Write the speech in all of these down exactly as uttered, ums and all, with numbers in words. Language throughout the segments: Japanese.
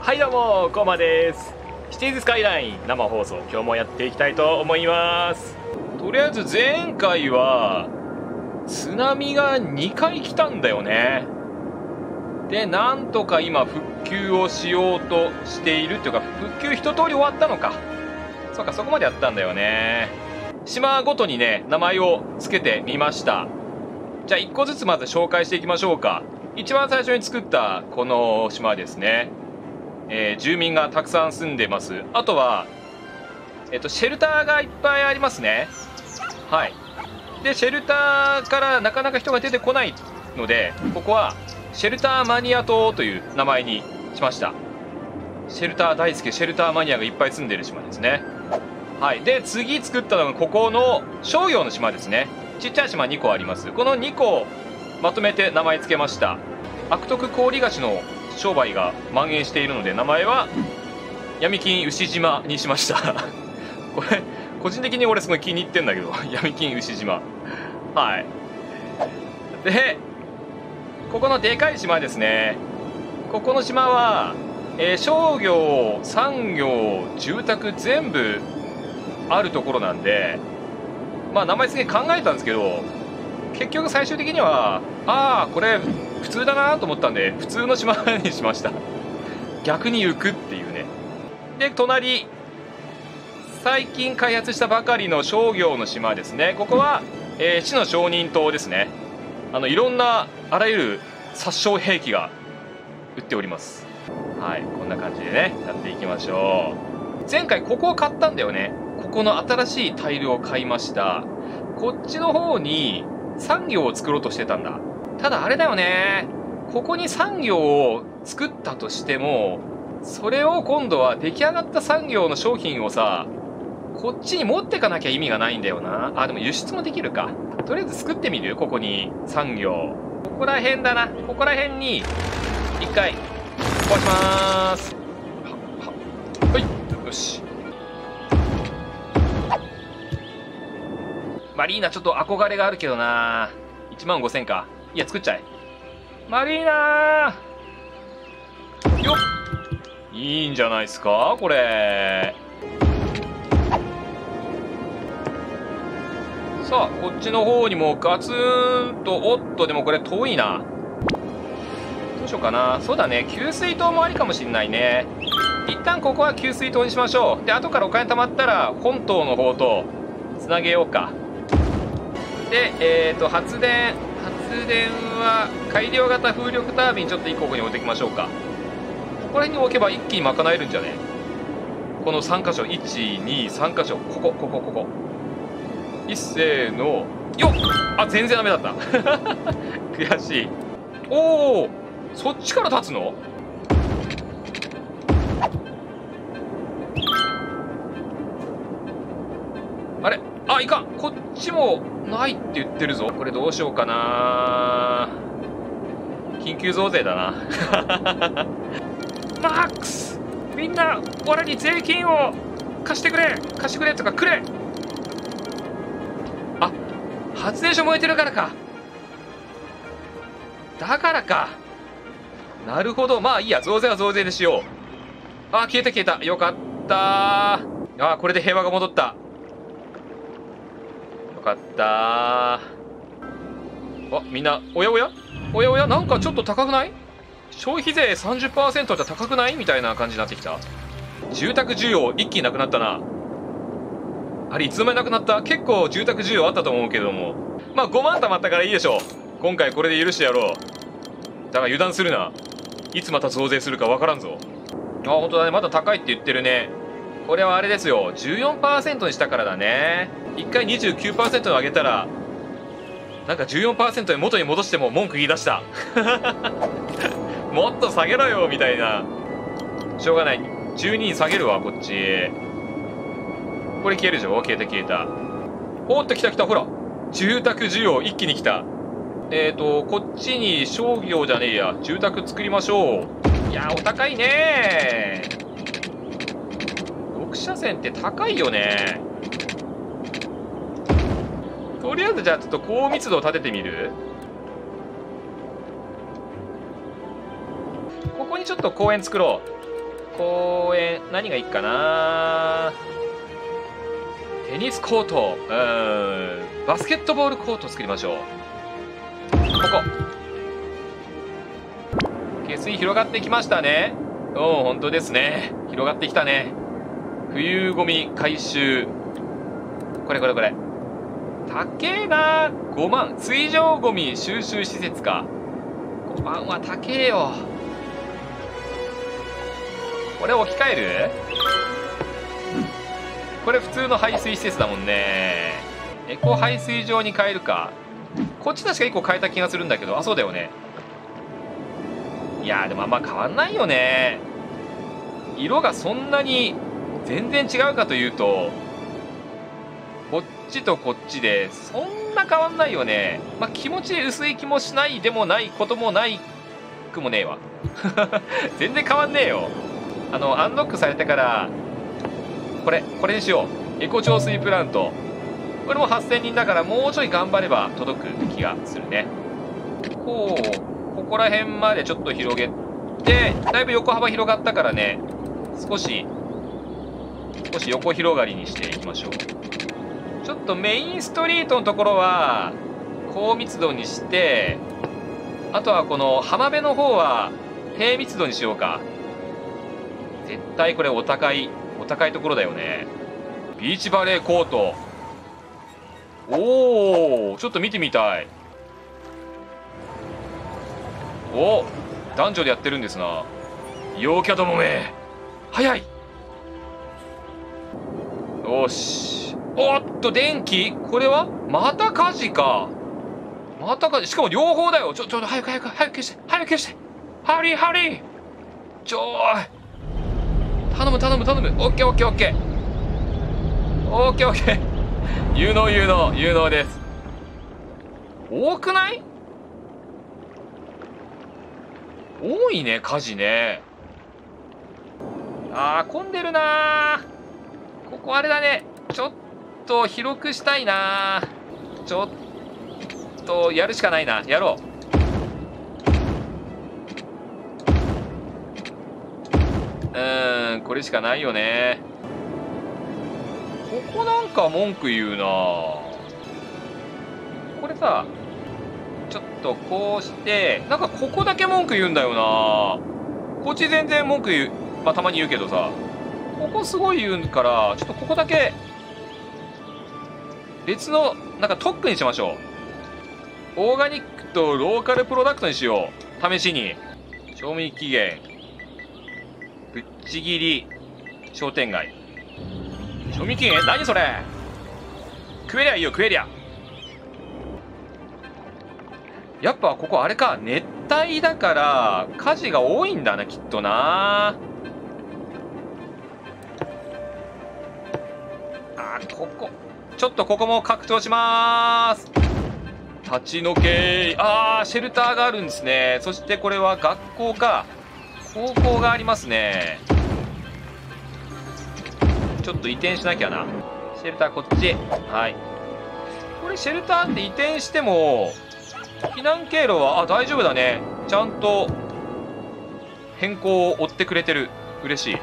はいどうも、コーマです。シティーズスカイライン生放送、今日もやっていきたいと思います。とりあえず前回は津波がにかい来たんだよね。で、なんとか今復旧をしようとしているっていうか、復旧一通り終わったのか。そうか、そこまでやったんだよね。島ごとにね、名前を付けてみました。じゃあいっこずつまず紹介していきましょうか。一番最初に作ったこの島ですね。えー、住民がたくさん住んでます。あとは、えっと、シェルターがいっぱいありますね。はい。で、シェルターからなかなか人が出てこないので、ここはシェルターマニア島という名前にしました。シェルター大好き、シェルターマニアがいっぱい住んでる島ですね。はい。で、次作ったのがここの商業の島ですね。ちっちゃい島にこあります。このにこまとめて名前付けました。悪徳氷菓子の商売が蔓延しているので、名前は闇金牛島にしました。これ個人的に俺すごい気に入ってんだけど、闇金牛島。はい。で、ここのでかい島ですね。ここの島は、えー、商業、産業、住宅全部あるところなんで、まあ名前付け考えたんですけど、結局最終的には、ああ、これ普通だなと思ったんで、普通の島にしました。逆に浮くっていうね。で、隣、最近開発したばかりの商業の島ですね。ここは、えー、市の商人島ですね。あの、いろんな、あらゆる殺傷兵器が売っております。はい、こんな感じでね、やっていきましょう。前回ここを買ったんだよね。ここの新しいタイルを買いました。こっちの方に産業を作ろうとしてたんだ。ただあれだよね。ここに産業を作ったとしても、それを今度は出来上がった産業の商品をさ、こっちに持ってかなきゃ意味がないんだよな。あ、でも輸出もできるか。とりあえず作ってみる？ここに産業。ここら辺だな。ここら辺に一回壊しまーす。は、は、はい。よし。マリーナちょっと憧れがあるけどな。いちまんごせんか。いや、作っちゃえ。マリーナーよっ、いいんじゃないですかこれ。さあ、こっちの方にもガツンと、おっと、でもこれ遠いな。どうしようかな。そうだね、給水塔もありかもしんないね。一旦ここは給水塔にしましょう。で、後からお金貯まったら、本島の方とつなげようか。で、えーと、発電、発電は、改良型風力タービンちょっといっこここに置いておきましょうか。ここら辺に置けば一気に賄えるんじゃね？このさん箇所、いち、に、さん箇所、ここ、ここ、ここ。いっせーの、よっ！あ、全然ダメだった。悔しい。おお、そっちから立つの？あれ？あ、いかん！こっちもないって言ってるぞ。これどうしようかな。緊急増税だな。マックス！みんな、俺に税金を貸してくれ！貸してくれとかくれ！あ、発電所燃えてるからか。だからか。なるほど。まあいいや。増税は増税でしよう。あ、消えた消えた。よかったー。あ、これで平和が戻った。よかったー。あ、みんな、おやおやおやおやなんかちょっと高くない？消費税 さんじゅっパーセント じゃ高くないみたいな感じになってきた。住宅需要一気になくなったな。あれ、いつの間になくなった？結構住宅需要あったと思うけども。まあごまん貯まったからいいでしょう。今回これで許してやろう。だが油断するな。いつまた増税するかわからんぞ。あ、ほんとだね。まだ高いって言ってるね。これはあれですよ。じゅうよんパーセント にしたからだね。一回 にじゅうきゅうパーセント に上げたら、なんか じゅうよんパーセント に元に戻しても文句言い出した。もっと下げろよみたいな。しょうがない。じゅうにに下げるわ、こっち。これ消えるでしょ？消えた消えた。おっと来た来た、ほら。住宅需要一気に来た。えーと、こっちに商業じゃねえや。住宅作りましょう。いや、お高いねー。ろく車線って高いよね。とりあえずじゃあちょっと高密度を立ててみる？ここにちょっと公園作ろ公園、何がいいかな。テニスコート、うーん、バスケットボールコート作りましょう。ここ。下水広がってきましたね。おお、本当ですね。広がってきたね。冬ゴミ回収。これこれこれ。たっけえな。ごまん。水上ゴミ収集施設か。ごまんはたけえよ。これ置き換える？これ普通の排水施設だもんね。エコ排水場に変えるか。こっち確かいっこ変えた気がするんだけど。あ、そうだよね。いやーでもあんま変わんないよね。色がそんなに全然違うかというと、こっちとこっちでそんな変わんないよね。まあ気持ち薄い気もしないでもないこともないくもねえわ。全然変わんねえよ。あのアンロックされてからこれこれにしよう。エコ調水プラント。これもはっせんにんだからもうちょい頑張れば届く気がするね。こうここら辺までちょっと広げて、だいぶ横幅広がったからね、少し少し横広がりにしていきましょう。ちょっとメインストリートのところは高密度にして、あとはこの浜辺の方は低密度にしようか。絶対これお高いお高いところだよね。ビーチバレーコート。おお、ちょっと見てみたい。お、男女でやってるんですな。陽キャどもめ、早い。よし。おっと電気、これはまた火事か。また火事、しかも両方だよ。ちょちょ早く早く早く消して、早く消して。ハリーハリー、ちょーい、頼む頼む頼む。オッケーオッケーオッケーオッケーオッケー。有能有能有能です。多くない？多いね、火事ね。あー、混んでるなー。ここあれだね。ちょっと広くしたいなー。ちょっとやるしかないな。やろう。うーん、これしかないよね。ここなんか文句言うな。これさ、ちょっとこうして、なんかここだけ文句言うんだよな。こっち全然文句言う、まあたまに言うけどさ、ここすごい言うから、ちょっとここだけ別のなんか特区にしましょう。オーガニックとローカルプロダクトにしよう。試しに。賞味期限、ぶっちぎり商店街。賞味期限、何それ。食えりゃいいよ、食えりゃ。やっぱここあれか、熱帯だから火事が多いんだな、きっとな。あー、ここちょっとここも格闘しまーす。立ち退け。あー、シェルターがあるんですね。そしてこれは学校か、高校がありますね。ちょっと移転しなきゃな。シェルターこっち。はい。これシェルターって移転しても避難経路は、あ、大丈夫だね。ちゃんと変更を追ってくれてる。嬉し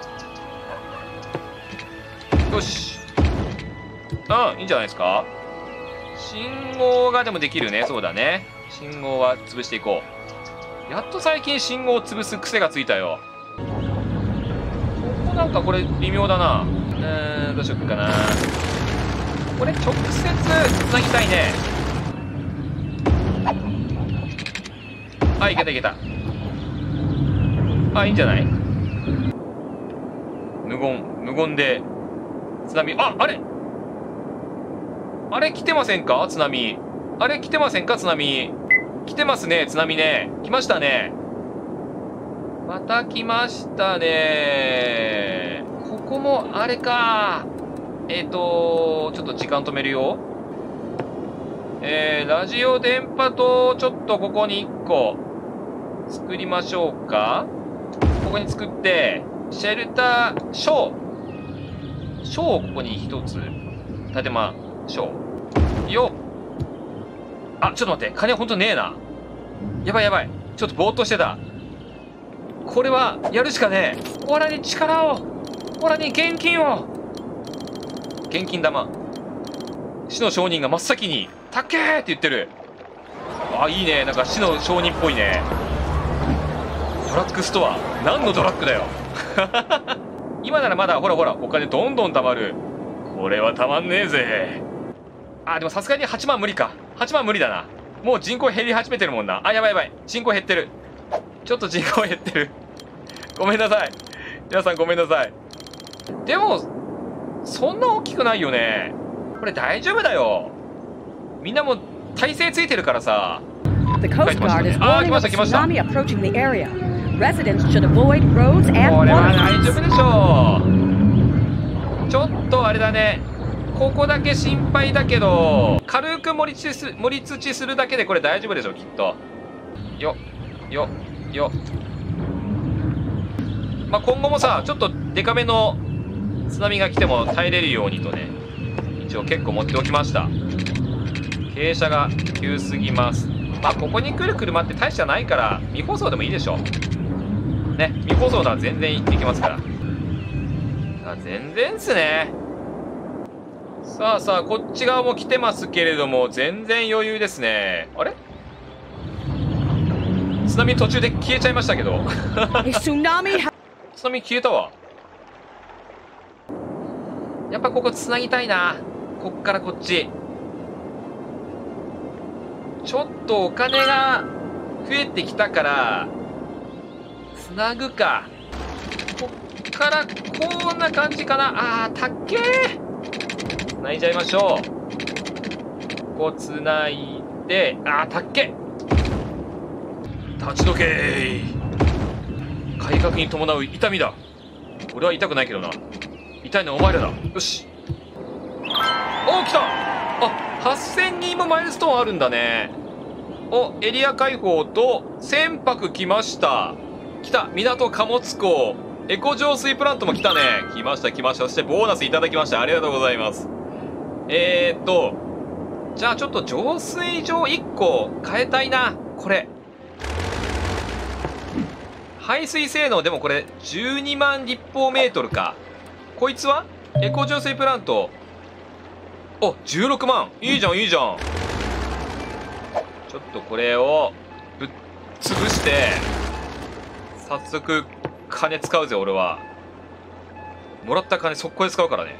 い。よし。うん、いいんじゃないですか。信号がでもできるね。そうだね。信号は潰していこう。やっと最近信号を潰す癖がついたよ。ここなんかこれ微妙だな。うーん、どうしよっかな。これ直接つなぎたいね。あ、いけたいけた。あ、いいんじゃない。無言無言で津波。あ、あれあれ来てませんか津波。あれ来てませんか津波。来てますね津波ね。来ましたね。また来ましたね。ここもあれか。えっとちょっと時間止めるよ。えー、ラジオ電波とちょっとここにいっこ作りましょうか。ここに作ってシェルターショーショーをここにひとつ建てましょうよ。あ、ちょっと待って、金ほんとねえな。やばいやばい、ちょっとぼーっとしてた。 これはやるしかねえ。オラに力を、オラに現金を。現金玉。死の商人が真っ先に「たっけー!」って言ってる。あ、いいね。なんか死の商人っぽいね。ドラッグストア。何のドラッグだよ。今ならまだほらほらお金どんどん貯まる。これはたまんねえぜ。あ、でもさすがにはちまん無理か。はちまん無理だな。もう人口減り始めてるもんな。あ、やばいやばい。人口減ってる。ちょっと人口減ってる。ごめんなさい。皆さんごめんなさい。でも、そんな大きくないよね。これ大丈夫だよ。みんなも体勢ついてるからさ。 The Coast Guard is あー、来 warning ま of した来ました。 tsunami approaching the area. Residents should avoid roads こ and れは大丈 waterways. 夫でしょう。ちょっとあれだね。ここだけ心配だけど、軽く盛り土す盛り土するだけでこれ大丈夫でしょきっと。よよよ。まあ、今後もさ、ちょっとデカめの津波が来ても耐えれるようにとね、一応結構持っておきました。傾斜が急すぎます。まあここに来る車って大したないから未舗装でもいいでしょね。未舗装なら全然行ってきますから。あ、全然っすね。さあさあ、こっち側も来てますけれども全然余裕ですね。あれ、津波途中で消えちゃいましたけど。 A tsunami ha- 津波消えたわ。やっぱここつなぎたいな。こっからこっちちょっとお金が増えてきたからつなぐか。こっからこんな感じかな。あー、たっけー。つないじゃいましょう。ここつないで、あー、たっけ。立ちどけー。改革に伴う痛みだ。俺は痛くないけどな。痛いのはお前らだ。よし。おー、来た。あ、はっせんにんもマイルストーンあるんだね。お、エリア開放と船舶来ました。来た。港貨物港。エコ浄水プラントも来たね。来ました来ました。そしてボーナスいただきました。ありがとうございます。えーっとじゃあちょっと浄水場いっこ変えたいな。これ排水性能でもこれじゅうにまん立方メートルか。こいつはエコ浄水プラント。お、じゅうろくまん。いいじゃんいいじゃん。ちょっとこれをぶっ潰して早速金使うぜ。俺はもらった金速攻で使うからね。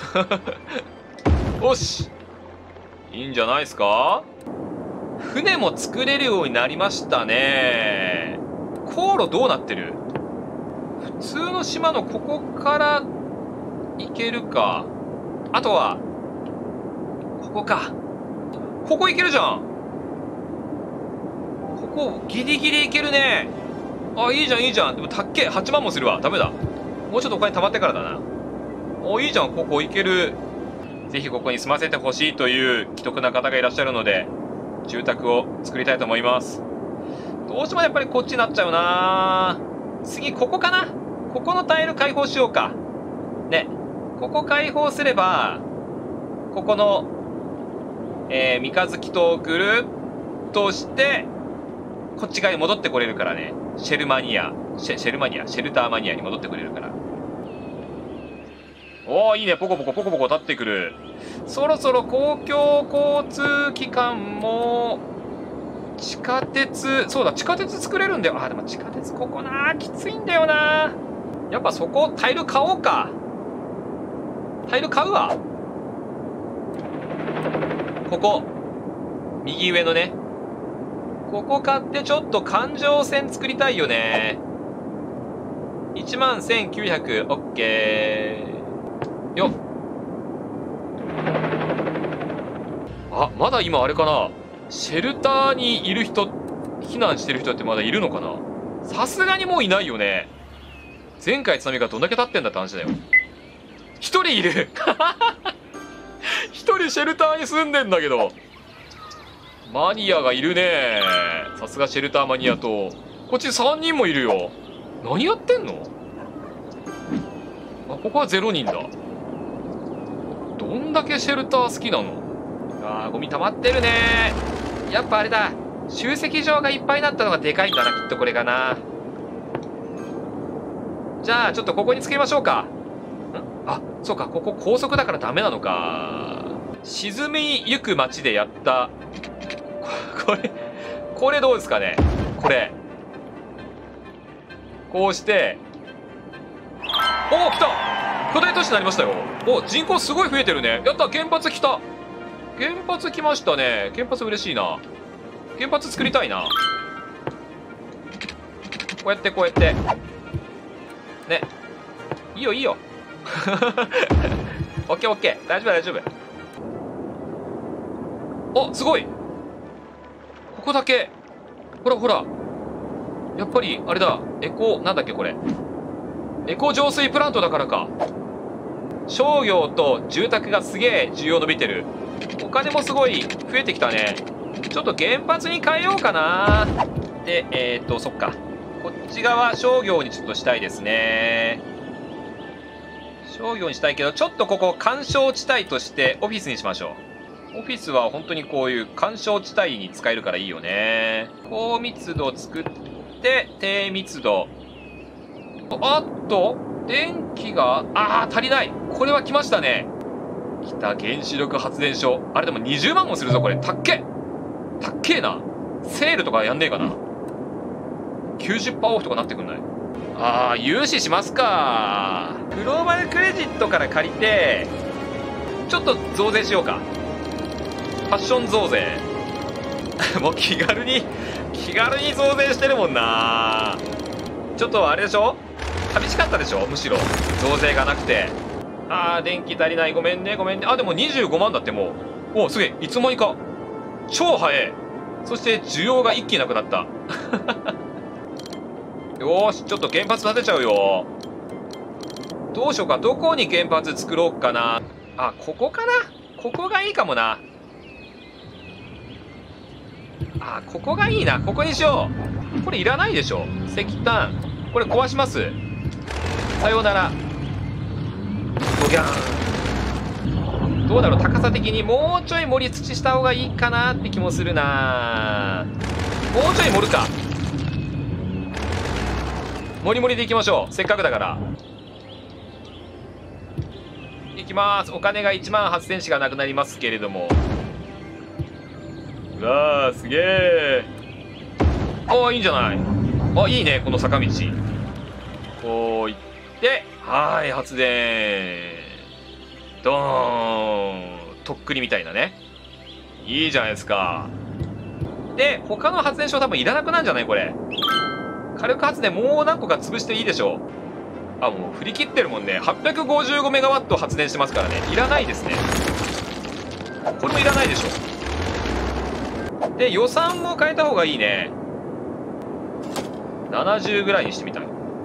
よし、いいんじゃないですか。船も作れるようになりましたね。航路どうなってる？普通の島のここから行けるか。あとはここか。ここ行けるじゃん。ここギリギリ行けるね。あ、いいじゃんいいじゃん。でもたっけはちまんもするわ。ダメだ。もうちょっとお金貯まってからだな。お、いいじゃん。ここ行ける。ぜひここに住ませてほしいという既得な方がいらっしゃるので住宅を作りたいと思います。どうしてもやっぱりこっちになっちゃうな。次ここかな。ここのタイル開放しようかね。ここ開放すればここの、えー、三日月島をぐるっとしてこっち側に戻ってこれるからね。シェルマニアシェ、シェルマニアシェルターマニアに戻ってくれるから。おー、いいね。ポコポコポコポコ立ってくる。そろそろ公共交通機関も地下鉄、そうだ地下鉄作れるんだよ。あ、でも地下鉄ここなきついんだよな。やっぱそこタイル買おうか。タイル買うわ。ここ右上のね、ここ買ってちょっと環状線作りたいよね。いちまんせんきゅうひゃく。オッケーよっ。あ、まだ今あれかな。シェルターにいる人、避難してる人ってまだいるのかな。さすがにもういないよね。前回津波がどんだけ経ってんだって話だよ。一人いる。一人シェルターに住んでんだけど。マニアがいるね。さすがシェルターマニアと。こっちさんにんもいるよ。何やってんの。あ、ここはゼロにんだ。どんだけシェルター好きなの。あー、ゴミ溜まってるね。やっぱあれだ、集積場がいっぱいになったのがでかいんだな。きっとこれかな。 じゃあちょっとここに作りましょうか。んあ、そうか、ここ高速だからダメなのか。沈みゆく街でやった。これ、これどうですかね。これ。こうして、おお、来た巨大都市になりましたよ。お、人口すごい増えてるね。やった、原発来た。原発来ましたね。原発嬉しいな。原発作りたいな。こうやってこうやってね、いいよいいよオッケーオッケー、大丈夫大丈夫。お、すごい。ここだけほらほら、やっぱりあれだ、エコなんだっけこれ、エコ浄水プラントだからか。商業と住宅がすげえ需要伸びてる。お金もすごい増えてきたね。ちょっと原発に変えようかな。で、えー、っとそっか、こっち側商業にちょっとしたいですね。商業にしたいけど、ちょっとここ緩衝地帯としてオフィスにしましょう。オフィスは本当にこういう緩衝地帯に使えるからいいよね。高密度作って低密度。あっと電気があー足りない。これは来ましたね。来た、原子力発電所。あれでもにじゅうまんもするぞこれ。たっけたっけえな。セールとかやんねえかな。 きゅうじゅっパーセント オフとかなってくんない？ああ、融資しますか。グローバルクレジットから借りてちょっと増税しようか。ファッション増税もう気軽に気軽に増税してるもんな。ちょっとあれでしょ、寂しかったでしょ、むしろ増税がなくて。あー電気足りない、ごめんねごめんね。あでもにじゅうごまんだって。もうおすげえ、いつの間にか超早い。そして需要が一気になくなったよーし、ちょっと原発建てちゃうよ。どうしようか、どこに原発作ろうかな。あ、ここかな。ここがいいかもな。あ、ここがいいな。ここにしよう。これいらないでしょ、石炭。これ壊します。さようなら。ドギャーン。どうだろう、高さ的にもうちょい盛り土した方がいいかなって気もするな。もうちょい盛るか。もりもりでいきましょう、せっかくだから。いきます。お金がいちまんはっせんしかなくなりますけれども。うわーすげえ。ああいいんじゃない。あいいね、この坂道。こういってはーい、発電ドーン。とっくりみたいなね。いいじゃないですか。で他の発電所多分いらなくなるんじゃないこれ。火力発電もう何個か潰していいでしょう。あ、もう振り切ってるもんね。はっぴゃくごじゅうごメガワット発電してますからね。いらないですね。これもいらないでしょ。で予算も変えた方がいいね。ななじゅうぐらいにしてみたい。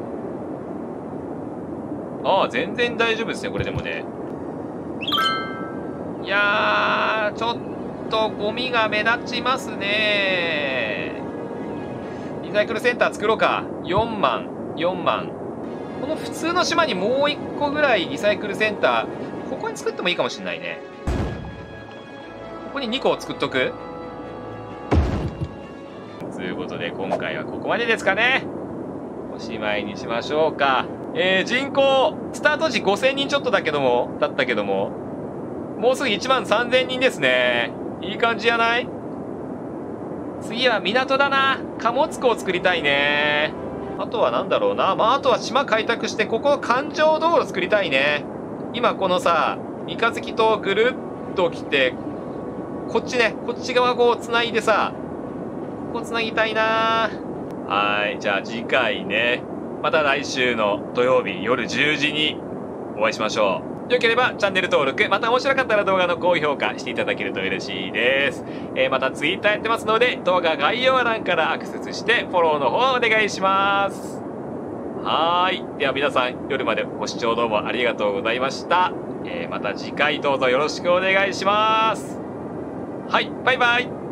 ああ全然大丈夫ですねこれでもね。いやーちょっとゴミが目立ちますね。リサイクルセンター作ろうか。よんまんよんまん。この普通の島にもういっこぐらいリサイクルセンターここに作ってもいいかもしれないね。ここににこ作っとく。ということで今回はここまでですかね。おしまいにしましょうか。えー、人口スタート時ごせんにんちょっとだけどもだったけどももうすぐいちまんさんぜんにんですね。いい感じじゃない？次は港だな。貨物港を作りたいね。あとはなんだろうな。まああとは島開拓してここ環状道路作りたいね。今このさ三日月とぐるっと来てこっちね、こっち側こうつないでさこうつなぎたいな。はい、じゃあ次回ね、また来週の土曜日夜じゅうじにお会いしましょう。よければチャンネル登録、また面白かったら動画の高評価していただけると嬉しいです。えー、また ツイッター やってますので、動画概要欄からアクセスしてフォローの方お願いします。はーい。では皆さん、夜までご視聴どうもありがとうございました。えー、また次回どうぞよろしくお願いします。はい、バイバイ。